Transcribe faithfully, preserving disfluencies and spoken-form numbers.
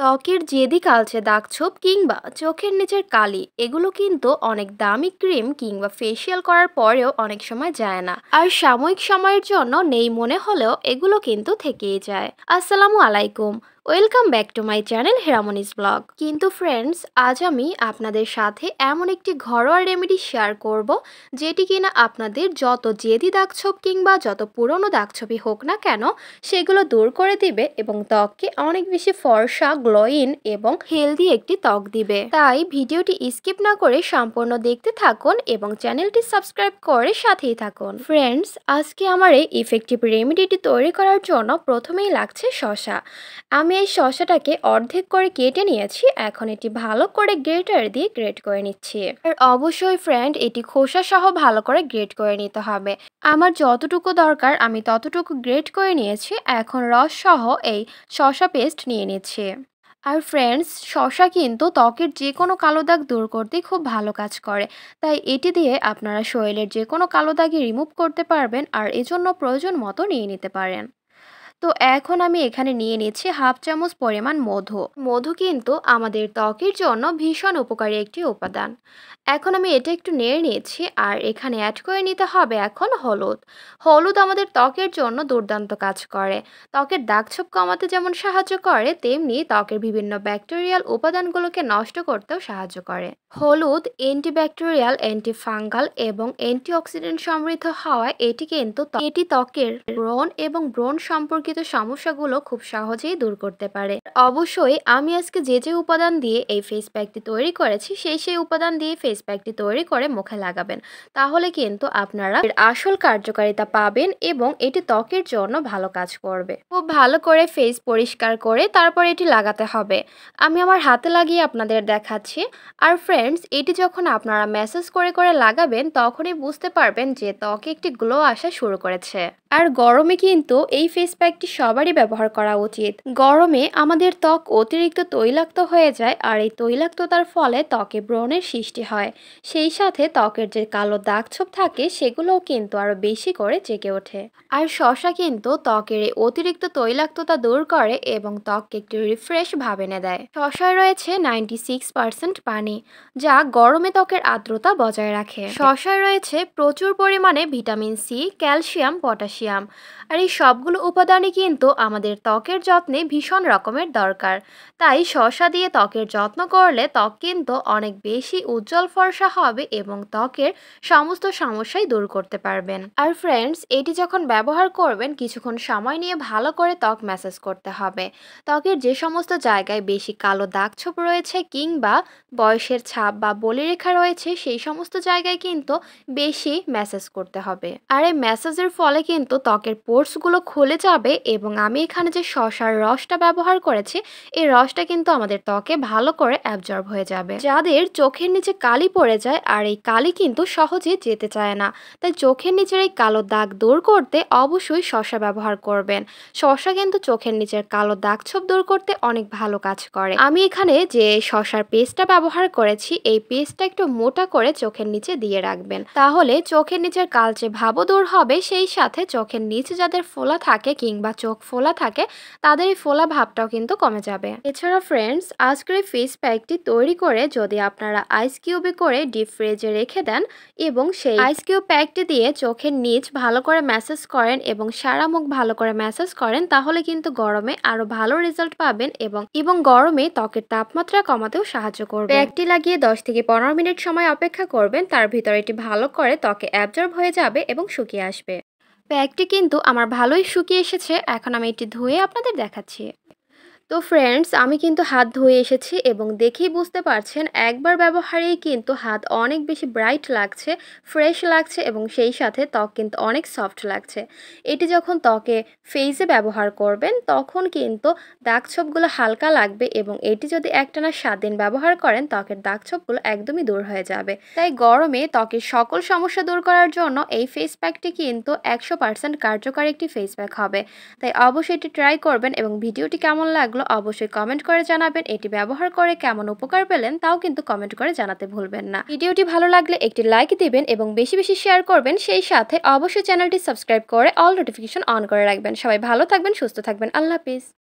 ত্বকের জেদি কালচে দাগছোপ কিংবা চোখের নিচের কালি এগুলো কিন্তু অনেক দামি ক্রিম কিংবা ফেসিয়াল করার পরেও অনেক সময় যায় না, আর সাময়িক সময়ের জন্য নেই মনে হলেও এগুলো কিন্তু থেকেই যায়। আসসালামু আলাইকুম, welcome back to my channel হিরামনিস ব্লগ। কিন্তু ফ্রেন্ডস, আজ আমি আপনাদের সাথে এমন একটি ঘরোয়া রেমেডি শেয়ার করব যেটি কিনা আপনাদের যত জেদি দাগছোপ কিংবা যত পুরনো দাগছোপই হোক না কেন সেগুলো দূর করে দিবে এবং ত্বককে অনেক বেশি ফর্সা, গ্লোয়িং এবং হেলদি একটি ত্বক দিবে। তাই ভিডিওটি স্কিপ না করে সম্পূর্ণ দেখতে থাকুন এবং চ্যানেলটি সাবস্ক্রাইব করে সাথেই থাকুন। ফ্রেন্ডস, আজকে আমার এই ইফেক্টিভ রেমেডিটি তৈরি করার জন্য প্রথমেই লাগছে শসা। আমি এই শসাটাকে অর্ধেক করে কেটে নিয়েছি, এখন এটি ভালো করে গ্রেটার দিয়ে গ্রেট করে নিচ্ছি। আর অবশ্যই ফ্রেন্ড, এটি খোসা সহ ভালো করে গ্রেট করে নিতে হবে। আমার যতটুকু দরকার আমি ততটুকু গ্রেট করে নিয়েছি, এখন রস সহ এই শসা পেস্ট নিয়ে নিচ্ছি। আর ফ্রেন্ডস, শসা কিন্তু ত্বকের যে কোনো কালো দাগ দূর করতে খুব ভালো কাজ করে, তাই এটি দিয়ে আপনারা শরীরের যে কোনো কালো দাগই রিমুভ করতে পারবেন, আর এজন্য প্রয়োজন মতো নিয়ে নিতে পারেন। তো এখন আমি এখানে নিয়ে নিচ্ছি হাফ চামচ পরিমাণ মধু। মধু কিন্তু আমাদের ত্বকের জন্য ভীষণ উপকারী একটি উপাদান। এখন আমি এটা একটু নেড়ে নিয়েছি, আর এখানে অ্যাড করে নিতে হবে এখন হলুদ। হলুদ আমাদের ত্বকের জন্য দুর্দান্ত কাজ করে। ত্বকের দাগছোপ কমাতে যেমন সাহায্য করে, তেমনি ত্বকের বিভিন্ন ব্যাকটেরিয়াল উপাদানগুলোকে নষ্ট করতেও সাহায্য করে। হলুদ অ্যান্টিব্যাকটেরিয়াল, অ্যান্টিফাঙ্গাল এবং অ্যান্টিঅক্সিডেন্ট সমৃদ্ধ হওয়ায় এটি কিন্তু এটি ত্বকের ব্রণ এবং ব্রণ সম্পর্কিত সমস্যাগুলো খুব সহজেই দূর করতে পারে। অবশ্যই আমি আজকে যে যে উপাদান দিয়ে এই ফেস প্যাকটি তৈরি করেছি সেই সেই উপাদান দিয়ে ফেস প্যাকটি তৈরি করে মুখে লাগাবেন, তাহলে কিন্তু আপনারা এর আসল কার্যকারিতা পাবেন এবং এটি ত্বকের জন্য ভালো কাজ করবে। খুব ভালো করে ফেস পরিষ্কার করে তারপর এটি লাগাতে হবে। আমি আমার হাতে লাগিয়ে আপনাদের দেখাচ্ছি। আর ফ্রেন্ডস, এটি যখন আপনারা ম্যাসাজ করে করে লাগাবেন তখনই বুঝতে পারবেন যে ত্বকে একটি গ্লো আসা শুরু করেছে। আর গরমে কিন্তু এই ফেস প্যাকটি সবারই ব্যবহার করা উচিত। গরমে আমাদের ত্বক অতিরিক্ত তৈলাক্ত হয়ে যায়, আর এই তৈলাক্ততার ফলে ত্বকে ব্রণের সৃষ্টি হয়। সেই সাথে ত্বকের যে কালো দাগছোপ থাকে সেগুলোও কিন্তু আরো বেশি করে জেগে ওঠে। আর শসা কিন্তু ত্বকের এই অতিরিক্ত তৈলাক্ততা দূর করে এবং ত্বককে একটু রিফ্রেশ ভাব এনে দেয়। শসায় রয়েছে নাইনটি সিক্স পার্সেন্ট পানি, যা গরমে ত্বকের আর্দ্রতা বজায় রাখে। শসায় রয়েছে প্রচুর পরিমাণে ভিটামিন সি, ক্যালসিয়াম, পটাশিয়াম, আর এই সবগুলো উপাদানই কিন্তু আমাদের ত্বকের যত্নে ভীষণ রকমের দরকার। তাই শসা দিয়ে ত্বকের যত্ন করলে ত্বক কিন্তু অনেক বেশি উজ্জ্বল ফর্সা হবে এবং ত্বকের সমস্ত সমস্যাই দূর করতে পারবেন। আর ফ্রেন্ডস, এটি যখন ব্যবহার করবেন কিছুক্ষণ সময় নিয়ে ভালো করে ত্বক ম্যাসাজ করতে হবে। ত্বকের যে সমস্ত জায়গায় বেশি কালো দাগছোপ রয়েছে কিংবা বয়সের ছাপ বা বলিরেখা রয়েছে সেই সমস্ত জায়গায় কিন্তু বেশি ম্যাসাজ করতে হবে। আর এই ম্যাসাজের ফলে কিন্তু ত্বকের পোর্সগুলো খুলে যাবে এবং আমি এখানে যে শসার রসটা ব্যবহার করেছি এই রসটা কিন্তু আমাদের ত্বকে ভালো করে অ্যাবজর্ব হয়ে যাবে। যাদের চোখের নিচে কালি পড়ে যায় আর এই কালি কিন্তু সহজে যেতে চায় না, তাই চোখের নিচের এই কালো দাগ দূর করতে অবশ্যই শসা ব্যবহার করবেন। শসা কিন্তু চোখের নিচের কালো দাগছোপ দূর করতে অনেক ভালো কাজ করে। আমি এখানে যে শসার পেস্টটা ব্যবহার করেছি এই পেস্টটা একটু মোটা করে চোখের নিচে দিয়ে রাখবেন, তাহলে চোখের নিচের কালচে ভাবও দূর হবে, সেই সাথে চোখের নিচে যাদের ফোলা থাকে কিংবা চোখ ফোলা থাকে তাদের এই ফোলা ভাবটাও কিন্তু কমে যাবে। এছাড়া ফ্রেন্ডস, আজকের এই ফেস প্যাকটি তৈরি করে যদি আপনারা আইস কিউবে করে ডিপ ফ্রিজে রেখে দেন এবং সেই আইস কিউব প্যাকটি দিয়ে চোখের নিচ ভালো করে ম্যাসাজ করেন এবং সারা মুখ ভালো করে ম্যাসাজ করেন, তাহলে কিন্তু গরমে আরো ভালো রেজাল্ট পাবেন এবং এবং গরমে ত্বকের তাপমাত্রা কমাতেও সাহায্য করবে। প্যাকটি লাগিয়ে দশ থেকে পনেরো মিনিট সময় অপেক্ষা করবেন, তার ভিতরে এটি ভালো করে ত্বকে অ্যাবজর্ব হয়ে যাবে এবং শুকিয়ে আসবে। প্যাকটি কিন্তু আমার ভালোই শুকিয়ে এসেছে, এখন আমি এটি ধুয়ে আপনাদের দেখাচ্ছি। তো ফ্রেন্ডস, আমি কিন্তু হাত ধুয়ে এসেছি এবং দেখেই বুঝতে পারছেন একবার ব্যবহারেই কিন্তু হাত অনেক বেশি ব্রাইট লাগছে, ফ্রেশ লাগছে এবং সেই সাথে ত্বক কিন্তু অনেক সফট লাগছে। এটি যখন ত্বকে ফেসে ব্যবহার করবেন তখন কিন্তু দাগছোপগুলো হালকা লাগবে এবং এটি যদি একটানা সাত দিন ব্যবহার করেন ত্বকের দাগছোপগুলো একদমই দূর হয়ে যাবে। তাই গরমে ত্বকের সকল সমস্যা দূর করার জন্য এই ফেস প্যাকটি কিন্তু একশো পার্সেন্ট কার্যকরী একটি ফেস প্যাক হবে। তাই অবশ্যই এটি ট্রাই করবেন এবং ভিডিওটি কেমন লাগলো অবশ্যই কমেন্ট করে জানাবেন। এটি ব্যবহার করে কেমন উপকার পেলেন তাও কিন্তু কমেন্ট করে জানাতে ভুলবেন না। ভিডিওটি ভালো লাগলে একটি লাইক দিবেন এবং বেশি বেশি শেয়ার করবেন, সেই সাথে অবশ্যই চ্যানেলটি সাবস্ক্রাইব করে অল নোটিফিকেশন অন করে রাখবেন। সবাই ভালো থাকবেন, সুস্থ থাকবেন। আল্লাহ হাফিজ।